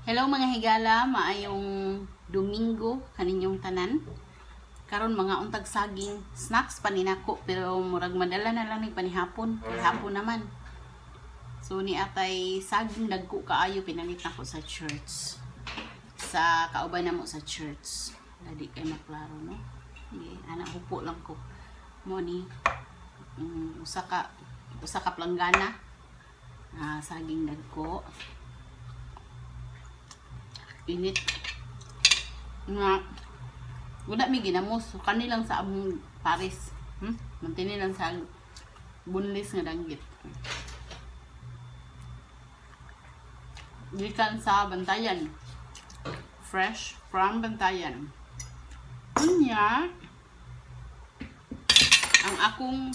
Hello mga higala, maayong Domingo kaninyong tanan. Karon mga untag saging snacks paninako pero murag madala na lang ni panihapon, kay hapon naman. So ni atay saging dagko kaayo pinalit nako sa church. Sa kauban namo sa church. Dadi kay maklaro no. Sige, ana upo lang ko. Mo ni usa ka planggana. Saging dagko. Init nga wala mi ginamos so kanilang sa among Paris mantini lang sa bunlis nga danggit gikan sa Bantayan, fresh from Bantayan. Unya ang akong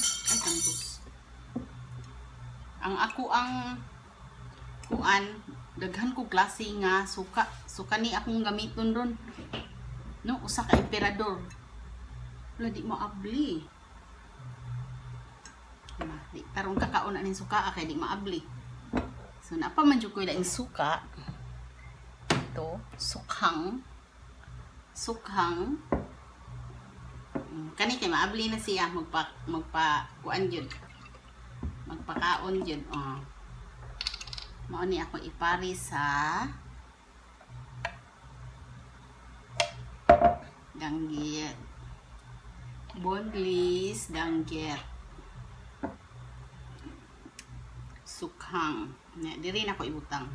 kuan daghan ko klase nga suka ni akong gamiton ron no, usa ka emperador wala di mo abli di karong kakaon aning suka kay di maabli. So napa man jud ko daing suka ito sukhang kani kay maabli na siya kuan jud magpakaon jud mao ni ako ipari sa danggit bonlis danggit sukhang na diri na ko ibutang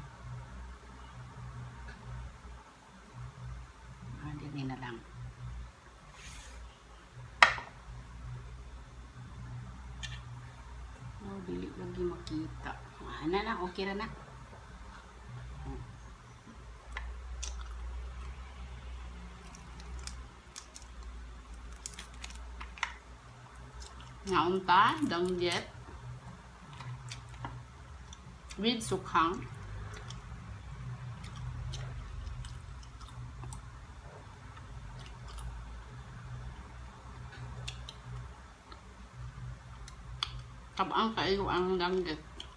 diri na lang. Dili lagi makita. Na okay ra na. Naunta danggit with sukhang. Tabang kayo ang danggit.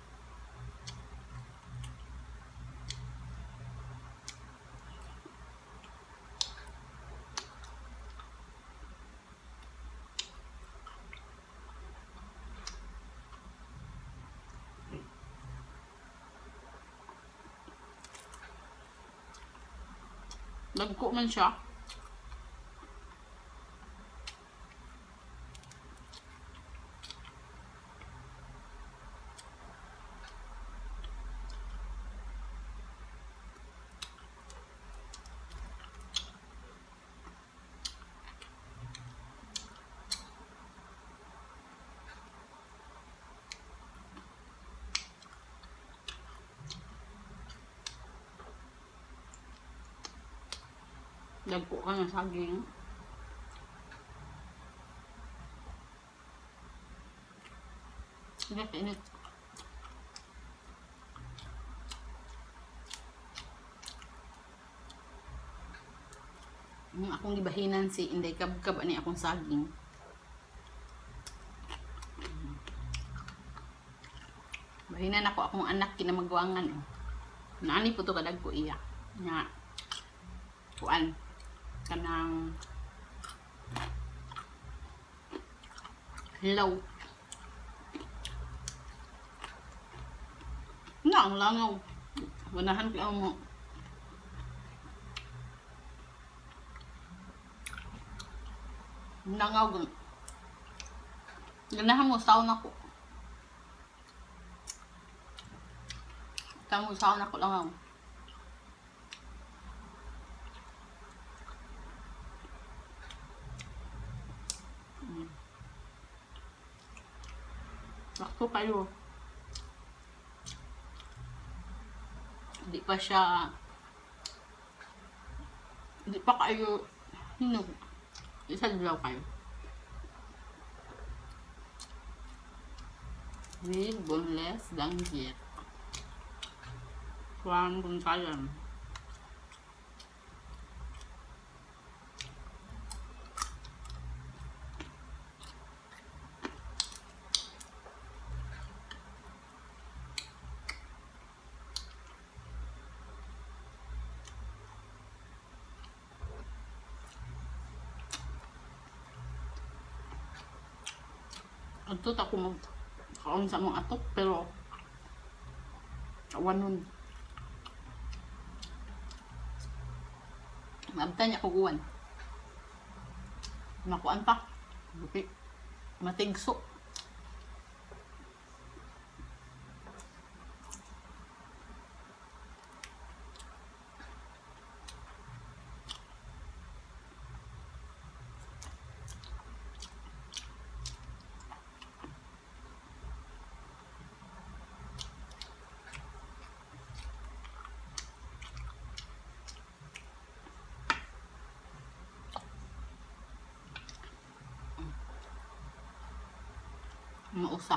Dagko man siya. Dagko ka ng saging. Init. Akong gibahinan si Inday Kabkab ani akong saging. Bahinan ako akong anak kinamagwangan. Naani po to kadagko iya. Nga kuan kanang hilaw nga ang langaw wanahan ko mo langaw ganahan mo saon ako tamo saon ako langaw. Sakto kayo. Di pa kayo hinog. Isa dilaw kayo. With boneless danggit from Bantayan. Adto ta ko mag kaon sa mong atok pero awanon. Maabtan niya kuguan. Makuan pa. Okay. Matigso. Mausa.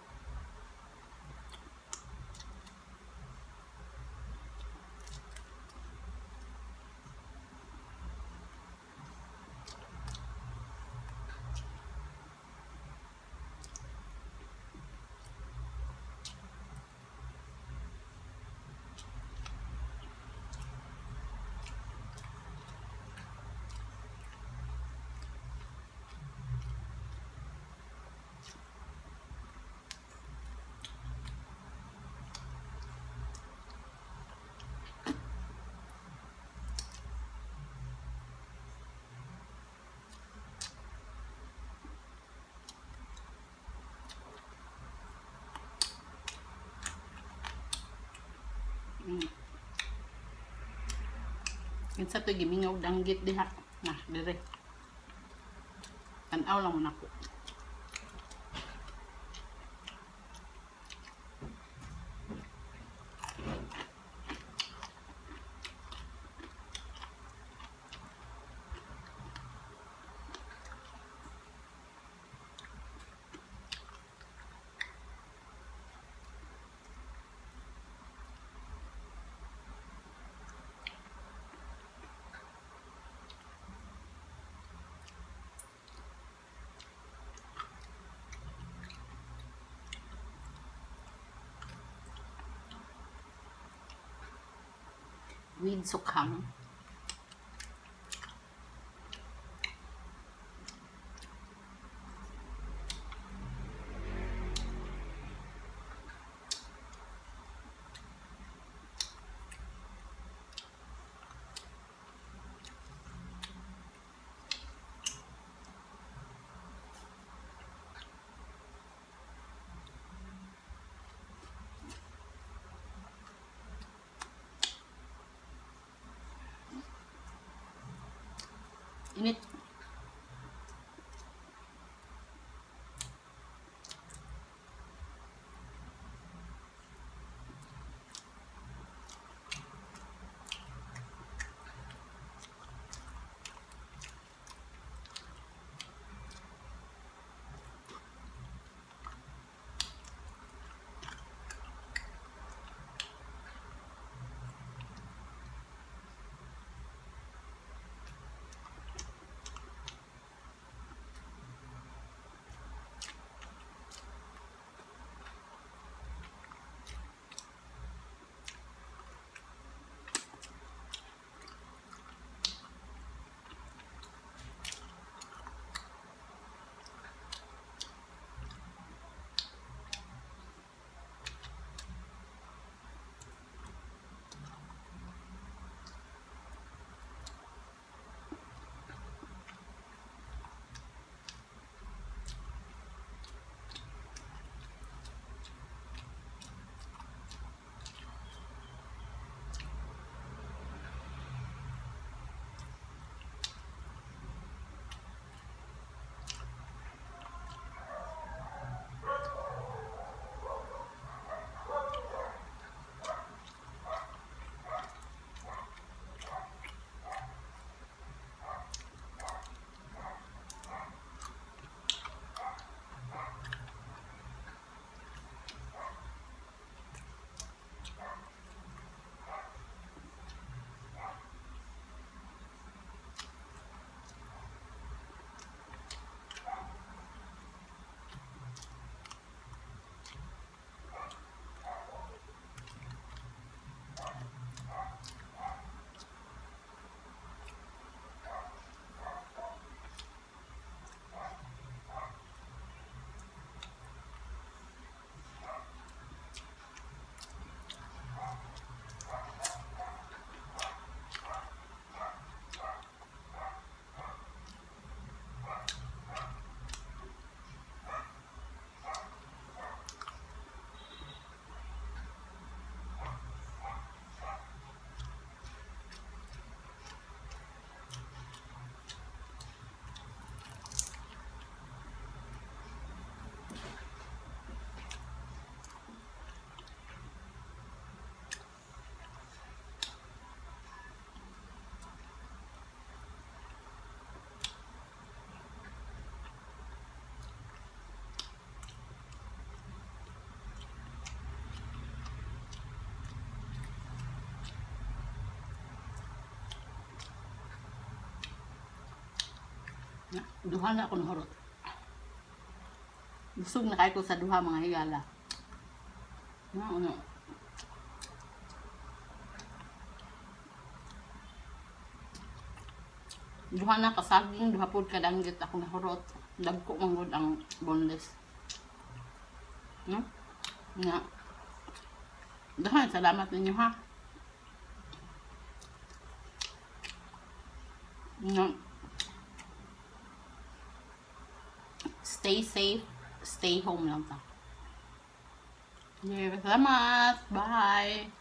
Kinsa to gimingaw danggit diha. Nah, dire. Tanaw lang mo nako. With sukhang. Init. Duha na ako nahurot. Busog na kayo ko sa duha mga higala. Ano? Duha na kasaging, duha po kadanggit ako nahurot. Dagko manggod ang boneless. No? Nga. Dahan, salamat ninyo ha. No. Stay safe, stay home lang ta. Yeah, salamat. Bye.